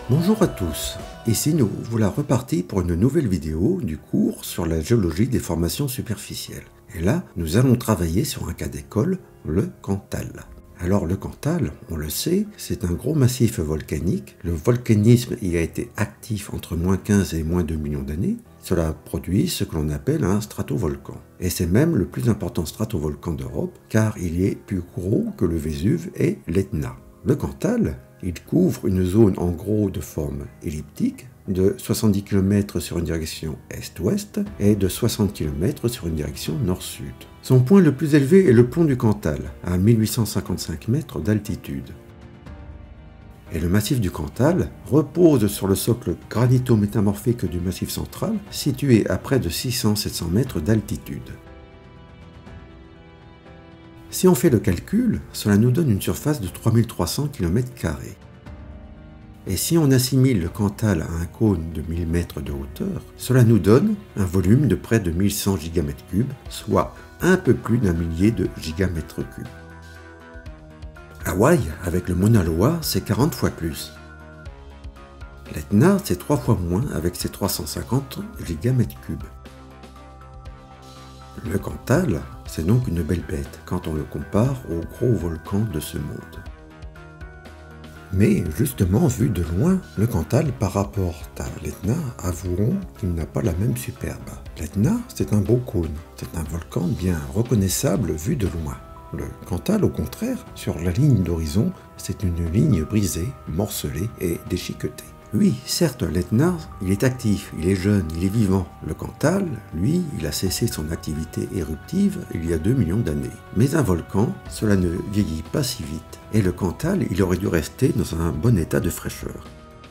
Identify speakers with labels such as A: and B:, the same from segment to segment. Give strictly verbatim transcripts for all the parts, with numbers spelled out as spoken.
A: Bonjour à tous, ici nous voilà repartis pour une nouvelle vidéo du cours sur la géologie des formations superficielles. Et là, nous allons travailler sur un cas d'école, le Cantal. Alors le Cantal, on le sait, c'est un gros massif volcanique. Le volcanisme y a été actif entre moins quinze et moins deux millions d'années. Cela produit ce que l'on appelle un stratovolcan. Et c'est même le plus important stratovolcan d'Europe, car il est plus gros que le Vésuve et l'Etna. Le Cantal, il couvre une zone en gros de forme elliptique, de soixante-dix kilomètres sur une direction est-ouest et de soixante kilomètres sur une direction nord-sud. Son point le plus élevé est le plomb du Cantal, à mille huit cent cinquante-cinq mètres d'altitude. Et le massif du Cantal repose sur le socle granito-métamorphique du massif central, situé à près de six cents à sept cents mètres d'altitude. Si on fait le calcul, cela nous donne une surface de trois mille trois cents kilomètres carrés. Et si on assimile le Cantal à un cône de mille mètres de hauteur, cela nous donne un volume de près de mille cent gigamètres cubes, soit un peu plus d'un millier de gigamètres cubes. Hawaï, avec le Mauna Loa, c'est quarante fois plus. L'Etna, c'est trois fois moins avec ses trois cent cinquante gigamètres cubes. Le Cantal, c'est donc une belle bête quand on le compare aux gros volcans de ce monde. Mais justement, vu de loin, le Cantal par rapport à l'Etna, avouons qu'il n'a pas la même superbe. L'Etna, c'est un beau cône, c'est un volcan bien reconnaissable vu de loin. Le Cantal, au contraire, sur la ligne d'horizon, c'est une ligne brisée, morcelée et déchiquetée. Oui, certes, l'Etna, il est actif, il est jeune, il est vivant. Le Cantal, lui, il a cessé son activité éruptive il y a deux millions d'années. Mais un volcan, cela ne vieillit pas si vite. Et le Cantal, il aurait dû rester dans un bon état de fraîcheur.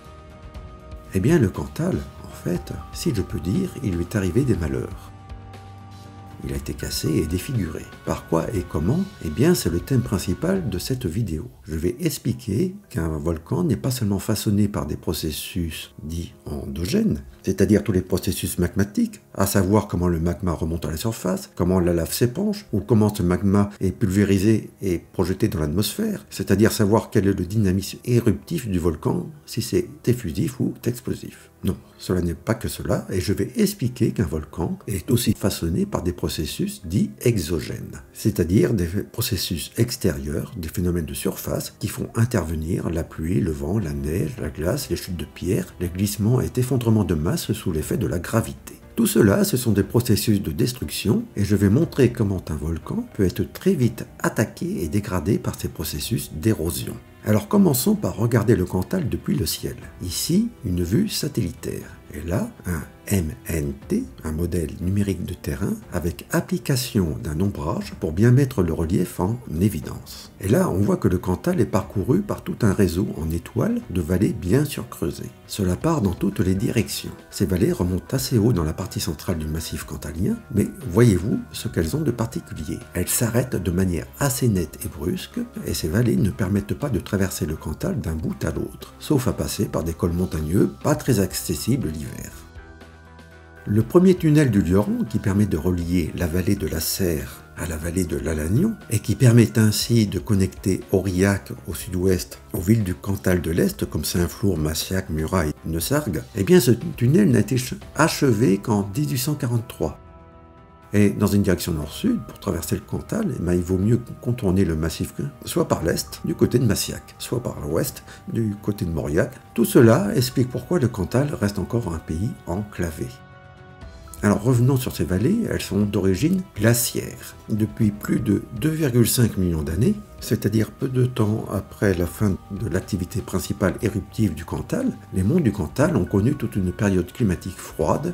A: Eh bien, le Cantal, en fait, si je peux dire, il lui est arrivé des malheurs. Il a été cassé et défiguré. Par quoi et comment? Eh bien, c'est le thème principal de cette vidéo. Je vais expliquer qu'un volcan n'est pas seulement façonné par des processus dits endogènes, c'est-à-dire tous les processus magmatiques, à savoir comment le magma remonte à la surface, comment la lave s'épanche, ou comment ce magma est pulvérisé et projeté dans l'atmosphère, c'est-à-dire savoir quel est le dynamisme éruptif du volcan, si c'est effusif ou explosif. Non, cela n'est pas que cela, et je vais expliquer qu'un volcan est aussi façonné par des processus dits exogènes, c'est-à-dire des processus extérieurs, des phénomènes de surface qui font intervenir la pluie, le vent, la neige, la glace, les chutes de pierre, les glissements et effondrements de masse sous l'effet de la gravité. Tout cela, ce sont des processus de destruction, et je vais montrer comment un volcan peut être très vite attaqué et dégradé par ces processus d'érosion. Alors commençons par regarder le Cantal depuis le ciel. Ici, une vue satellitaire. Et là, un M N T, un modèle numérique de terrain, avec application d'un ombrage pour bien mettre le relief en évidence. Et là, on voit que le Cantal est parcouru par tout un réseau en étoiles de vallées bien surcreusées. Cela part dans toutes les directions. Ces vallées remontent assez haut dans la partie centrale du massif cantalien, mais voyez-vous ce qu'elles ont de particulier. Elles s'arrêtent de manière assez nette et brusque, et ces vallées ne permettent pas de traverser le Cantal d'un bout à l'autre, sauf à passer par des cols montagneux pas très accessibles l'hiver. Le premier tunnel du Luron, qui permet de relier la vallée de la Serre à la vallée de l'Alagnon, et qui permet ainsi de connecter Aurillac au sud-ouest aux villes du Cantal de l'Est, comme Saint-Flour, Massiac, Murat et Neussargues, eh bien ce tunnel n'a été achevé qu'en dix-huit cent quarante-trois. Et dans une direction nord-sud, pour traverser le Cantal, eh bien, il vaut mieux contourner le massif soit par l'est, du côté de Massiac, soit par l'ouest, du côté de Mauriac. Tout cela explique pourquoi le Cantal reste encore un pays enclavé. Alors revenons sur ces vallées, elles sont d'origine glaciaire. Depuis plus de deux virgule cinq millions d'années, c'est-à-dire peu de temps après la fin de l'activité principale éruptive du Cantal, les monts du Cantal ont connu toute une période climatique froide.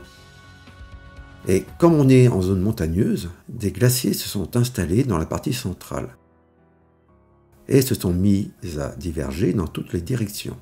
A: Et comme on est en zone montagneuse, des glaciers se sont installés dans la partie centrale et se sont mis à diverger dans toutes les directions.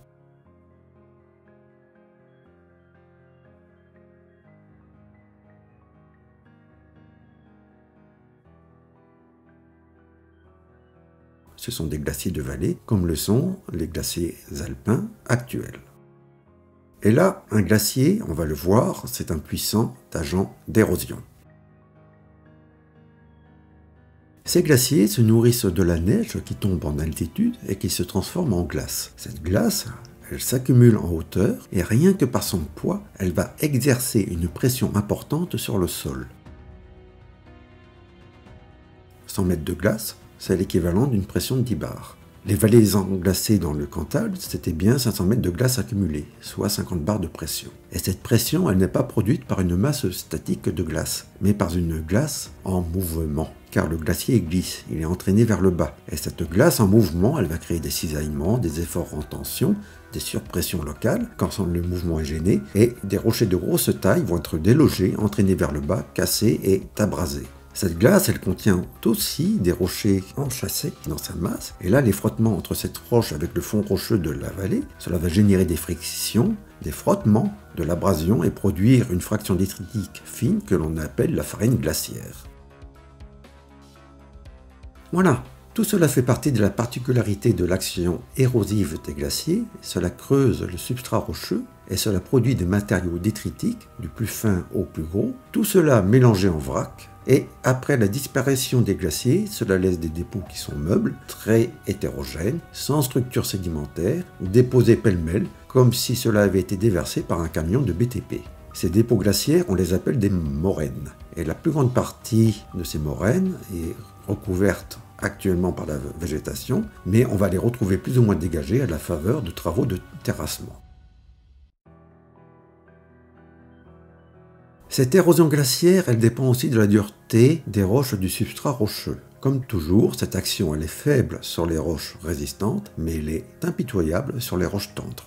A: Ce sont des glaciers de vallée, comme le sont les glaciers alpins actuels. Et là, un glacier, on va le voir, c'est un puissant agent d'érosion. Ces glaciers se nourrissent de la neige qui tombe en altitude et qui se transforme en glace. Cette glace, Elle s'accumule en hauteur et rien que par son poids, elle va exercer une pression importante sur le sol. cent mètres de glace, c'est l'équivalent d'une pression de dix bars. Les vallées englacées dans le Cantal, c'était bien cinq cents mètres de glace accumulée, soit cinquante bars de pression. Et cette pression, elle n'est pas produite par une masse statique de glace, mais par une glace en mouvement. Car le glacier glisse, il est entraîné vers le bas. Et cette glace en mouvement, elle va créer des cisaillements, des efforts en tension, des surpressions locales quand le mouvement est gêné, et des rochers de grosse taille vont être délogés, entraînés vers le bas, cassés et abrasés. Cette glace, elle contient aussi des rochers enchâssés dans sa masse. Et là, les frottements entre cette roche avec le fond rocheux de la vallée, cela va générer des frictions, des frottements, de l'abrasion et produire une fraction détritique fine que l'on appelle la farine glaciaire. Voilà, tout cela fait partie de la particularité de l'action érosive des glaciers. Cela creuse le substrat rocheux et cela produit des matériaux détritiques, du plus fin au plus gros. Tout cela mélangé en vrac. Et après la disparition des glaciers, cela laisse des dépôts qui sont meubles, très hétérogènes, sans structure sédimentaire, déposés pêle-mêle, comme si cela avait été déversé par un camion de B T P. Ces dépôts glaciaires, on les appelle des moraines. Et la plus grande partie de ces moraines est recouverte actuellement par la végétation, mais on va les retrouver plus ou moins dégagées à la faveur de travaux de terrassement. Cette érosion glaciaire, elle dépend aussi de la dureté des roches du substrat rocheux. Comme toujours, cette action elle est faible sur les roches résistantes, mais elle est impitoyable sur les roches tendres.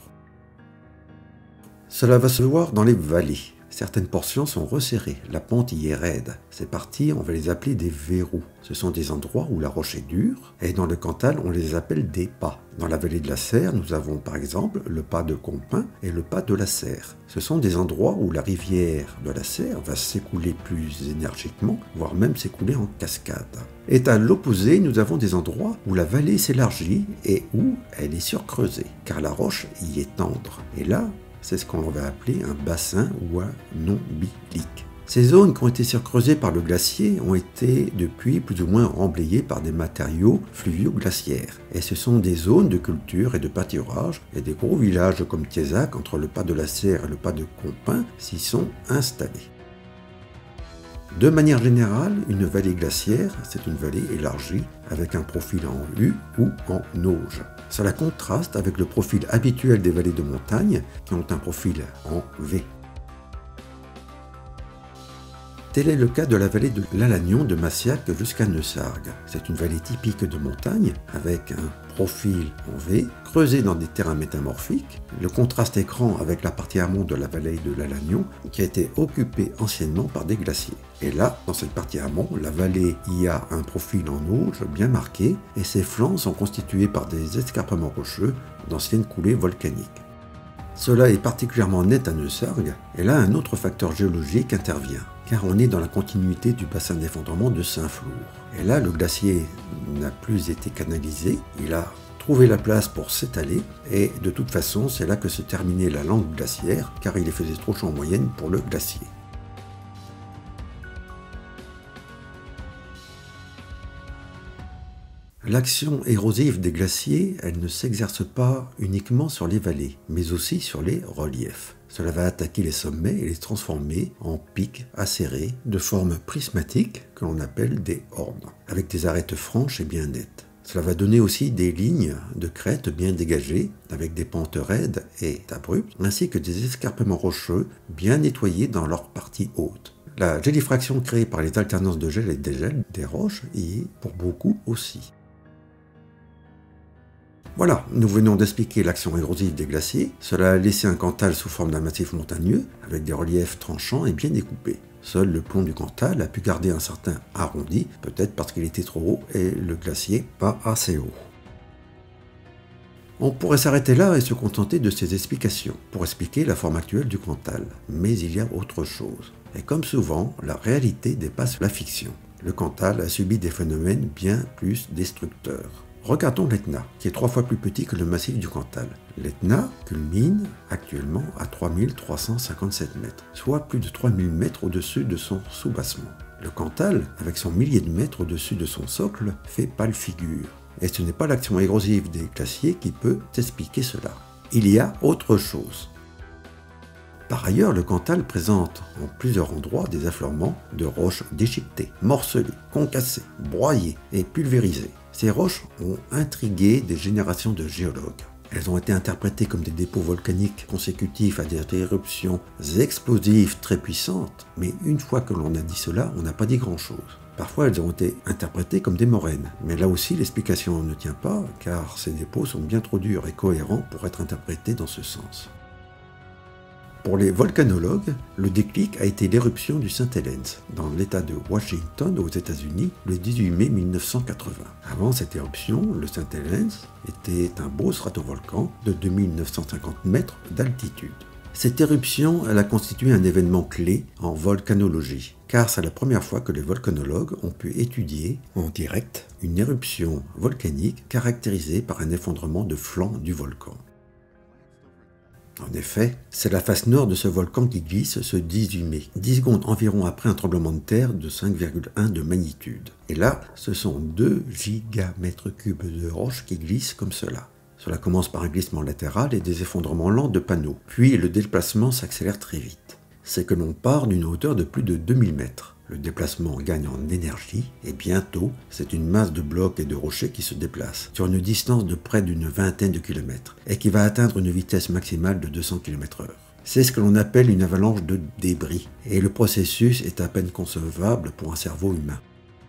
A: Cela va se voir dans les vallées. Certaines portions sont resserrées, la pente y est raide. Ces parties, on va les appeler des verrous. Ce sont des endroits où la roche est dure, et dans le Cantal, on les appelle des pas. Dans la vallée de la Serre, nous avons par exemple le pas de Compin et le pas de la Serre. Ce sont des endroits où la rivière de la Serre va s'écouler plus énergiquement, voire même s'écouler en cascade. Et à l'opposé, nous avons des endroits où la vallée s'élargit et où elle est surcreusée, car la roche y est tendre. Et là, c'est ce qu'on va appeler un bassin ou un ombilique. Ces zones qui ont été surcreusées par le glacier ont été depuis plus ou moins emblayées par des matériaux fluvio-glaciaires. Et ce sont des zones de culture et de pâturage, et des gros villages comme Thiézac, entre le pas de la Serre et le pas de Compin, s'y sont installés. De manière générale, une vallée glaciaire, c'est une vallée élargie avec un profil en U ou en auge. Cela contraste avec le profil habituel des vallées de montagne qui ont un profil en V. Tel est le cas de la vallée de l'Alagnon de Massiac jusqu'à Neussargues. C'est une vallée typique de montagne avec un profil en V, creusé dans des terrains métamorphiques. Le contraste est grand avec la partie amont de la vallée de l'Alagnon qui a été occupée anciennement par des glaciers. Et là, dans cette partie amont, la vallée y a un profil en auge bien marqué et ses flancs sont constitués par des escarpements rocheux d'anciennes coulées volcaniques. Cela est particulièrement net à Neussargues, et là un autre facteur géologique intervient, car on est dans la continuité du bassin d'effondrement de Saint-Flour. Et là, le glacier n'a plus été canalisé, il a trouvé la place pour s'étaler, et de toute façon, c'est là que se terminait la langue glaciaire, car il faisait trop chaud en moyenne pour le glacier. L'action érosive des glaciers, elle ne s'exerce pas uniquement sur les vallées, mais aussi sur les reliefs. Cela va attaquer les sommets et les transformer en pics acérés de forme prismatique que l'on appelle des horns, avec des arêtes franches et bien nettes. Cela va donner aussi des lignes de crête bien dégagées, avec des pentes raides et abruptes, ainsi que des escarpements rocheux bien nettoyés dans leur partie haute. La gélifraction créée par les alternances de gel et de dégel des roches y est pour beaucoup aussi. Voilà, nous venons d'expliquer l'action érosive des glaciers. Cela a laissé un Cantal sous forme d'un massif montagneux, avec des reliefs tranchants et bien découpés. Seul le plomb du Cantal a pu garder un certain arrondi, peut-être parce qu'il était trop haut et le glacier pas assez haut. On pourrait s'arrêter là et se contenter de ces explications, pour expliquer la forme actuelle du Cantal. Mais il y a autre chose. Et comme souvent, la réalité dépasse la fiction. Le Cantal a subi des phénomènes bien plus destructeurs. Regardons l'Etna, qui est trois fois plus petit que le massif du Cantal. L'Etna culmine actuellement à trois mille trois cent cinquante-sept mètres, soit plus de trois mille mètres au-dessus de son soubassement. Le Cantal, avec son millier de mètres au-dessus de son socle, fait pâle figure. Et ce n'est pas l'action érosive des glaciers qui peut expliquer cela. il y a autre chose. Par ailleurs, le Cantal présente en plusieurs endroits des affleurements de roches déchiquetées, morcelées, concassées, broyées et pulvérisées. Ces roches ont intrigué des générations de géologues. Elles ont été interprétées comme des dépôts volcaniques consécutifs à des éruptions explosives très puissantes, mais une fois que l'on a dit cela, on n'a pas dit grand-chose. Parfois, elles ont été interprétées comme des moraines, mais là aussi l'explication ne tient pas, car ces dépôts sont bien trop durs et cohérents pour être interprétés dans ce sens. Pour les volcanologues, le déclic a été l'éruption du Saint-Helens, dans l'État de Washington aux États-Unis, le dix-huit mai mille neuf cent quatre-vingts. Avant cette éruption, le Saint-Helens était un beau stratovolcan de deux mille neuf cent cinquante mètres d'altitude. Cette éruption, elle a constitué un événement clé en volcanologie, car c'est la première fois que les volcanologues ont pu étudier en direct une éruption volcanique caractérisée par un effondrement de flanc du volcan. En effet, c'est la face nord de ce volcan qui glisse ce dix-huit mai, dix secondes environ après un tremblement de terre de cinq virgule un de magnitude. Et là, ce sont deux gigamètres cubes de roches qui glissent comme cela. Cela commence par un glissement latéral et des effondrements lents de panneaux, puis le déplacement s'accélère très vite. C'est que l'on part d'une hauteur de plus de deux mille mètres. Le déplacement gagne en énergie et bientôt, c'est une masse de blocs et de rochers qui se déplace sur une distance de près d'une vingtaine de kilomètres et qui va atteindre une vitesse maximale de deux cents kilomètres heure. C'est ce que l'on appelle une avalanche de débris et le processus est à peine concevable pour un cerveau humain.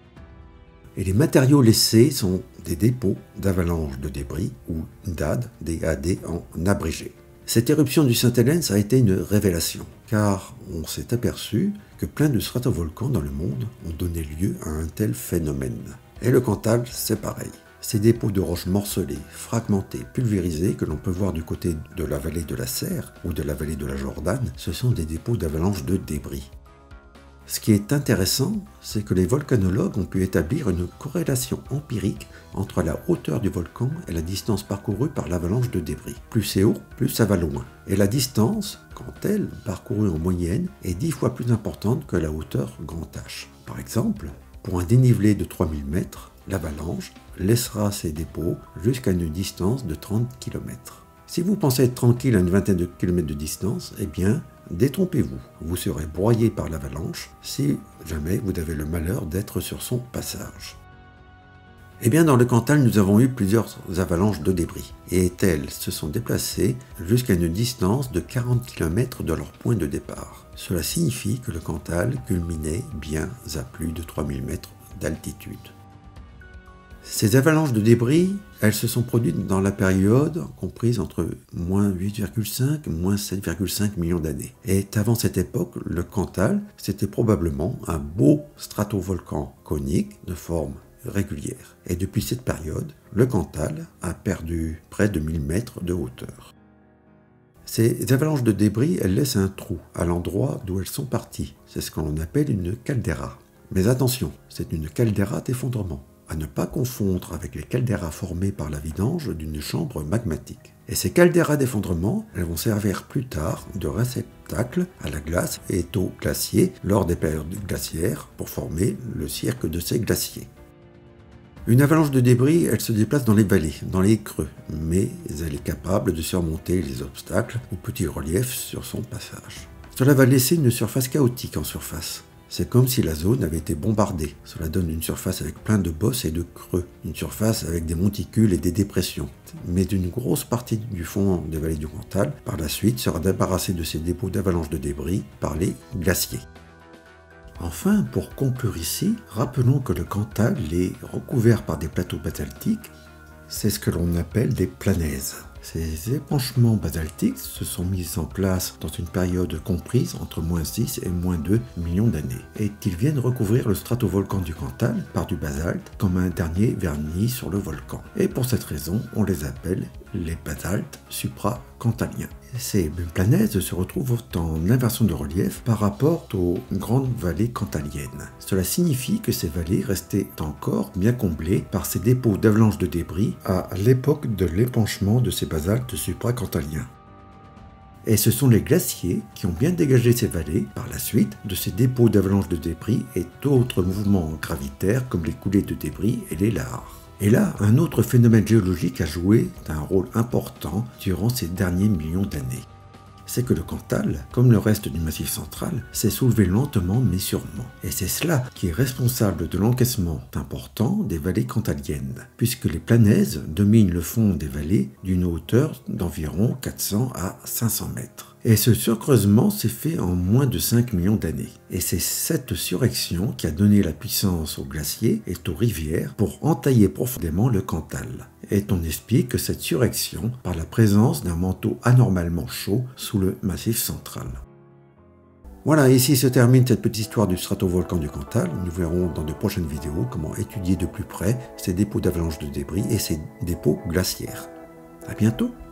A: Et les matériaux laissés sont des dépôts d'avalanche de débris ou D A D, D A D en abrégé. Cette éruption du Saint-Helens a été une révélation, car on s'est aperçu que plein de stratovolcans dans le monde ont donné lieu à un tel phénomène. Et le Cantal, c'est pareil. Ces dépôts de roches morcelées, fragmentées, pulvérisées que l'on peut voir du côté de la vallée de la Serre ou de la vallée de la Jordanne, ce sont des dépôts d'avalanche de débris. Ce qui est intéressant, c'est que les volcanologues ont pu établir une corrélation empirique entre la hauteur du volcan et la distance parcourue par l'avalanche de débris. Plus c'est haut, plus ça va loin. Et la distance, quant à elle, parcourue en moyenne, est dix fois plus importante que la hauteur grand H. Par exemple, pour un dénivelé de trois mille mètres, l'avalanche laissera ses dépôts jusqu'à une distance de trente kilomètres. Si vous pensez être tranquille à une vingtaine de kilomètres de distance, eh bien, détrompez-vous. Vous serez broyé par l'avalanche si jamais vous avez le malheur d'être sur son passage. Eh bien, dans le Cantal, nous avons eu plusieurs avalanches de débris. Et elles se sont déplacées jusqu'à une distance de quarante kilomètres de leur point de départ. Cela signifie que le Cantal culminait bien à plus de trois mille mètres d'altitude. Ces avalanches de débris, elles se sont produites dans la période comprise entre moins huit virgule cinq et moins sept virgule cinq millions d'années. Et avant cette époque, le Cantal, c'était probablement un beau stratovolcan conique de forme régulière. Et depuis cette période, le Cantal a perdu près de mille mètres de hauteur. Ces avalanches de débris, elles laissent un trou à l'endroit d'où elles sont parties. C'est ce qu'on appelle une caldeira. Mais attention, c'est une caldeira d'effondrement, à ne pas confondre avec les calderas formées par la vidange d'une chambre magmatique. Et ces calderas d'effondrement, elles vont servir plus tard de réceptacle à la glace et au glacier lors des périodes glaciaires pour former le cirque de ces glaciers. Une avalanche de débris, elle se déplace dans les vallées, dans les creux, mais elle est capable de surmonter les obstacles ou petits reliefs sur son passage. Cela va laisser une surface chaotique en surface. C'est comme si la zone avait été bombardée. Cela donne une surface avec plein de bosses et de creux, une surface avec des monticules et des dépressions. Mais une grosse partie du fond des vallées du Cantal, par la suite, sera débarrassée de ces dépôts d'avalanche de débris par les glaciers. Enfin, pour conclure ici, rappelons que le Cantal est recouvert par des plateaux basaltiques. C'est ce que l'on appelle des planaises. Ces épanchements basaltiques se sont mis en place dans une période comprise entre moins six et moins deux millions d'années, et qu'ils viennent recouvrir le stratovolcan du Cantal par du basalte comme un dernier vernis sur le volcan. Et pour cette raison, on les appelle les basaltes supracantaliens. Ces planaises se retrouvent en inversion de relief par rapport aux grandes vallées cantaliennes. Cela signifie que ces vallées restaient encore bien comblées par ces dépôts d'avalanches de débris à l'époque de l'épanchement de ces basaltes supracantaliens. Et ce sont les glaciers qui ont bien dégagé ces vallées par la suite de ces dépôts d'avalanches de débris et d'autres mouvements gravitaires comme les coulées de débris et les lares. Et là, un autre phénomène géologique a joué un rôle important durant ces derniers millions d'années. C'est que le Cantal, comme le reste du Massif central, s'est soulevé lentement mais sûrement. Et c'est cela qui est responsable de l'encaissement important des vallées cantaliennes, puisque les planèzes dominent le fond des vallées d'une hauteur d'environ quatre cents à cinq cents mètres. Et ce surcreusement s'est fait en moins de cinq millions d'années. Et c'est cette surrection qui a donné la puissance aux glaciers et aux rivières pour entailler profondément le Cantal. Et on explique cette surrection par la présence d'un manteau anormalement chaud sous le Massif central. Voilà, ici se termine cette petite histoire du stratovolcan du Cantal. Nous verrons dans de prochaines vidéos comment étudier de plus près ces dépôts d'avalanches de débris et ces dépôts glaciaires. À bientôt!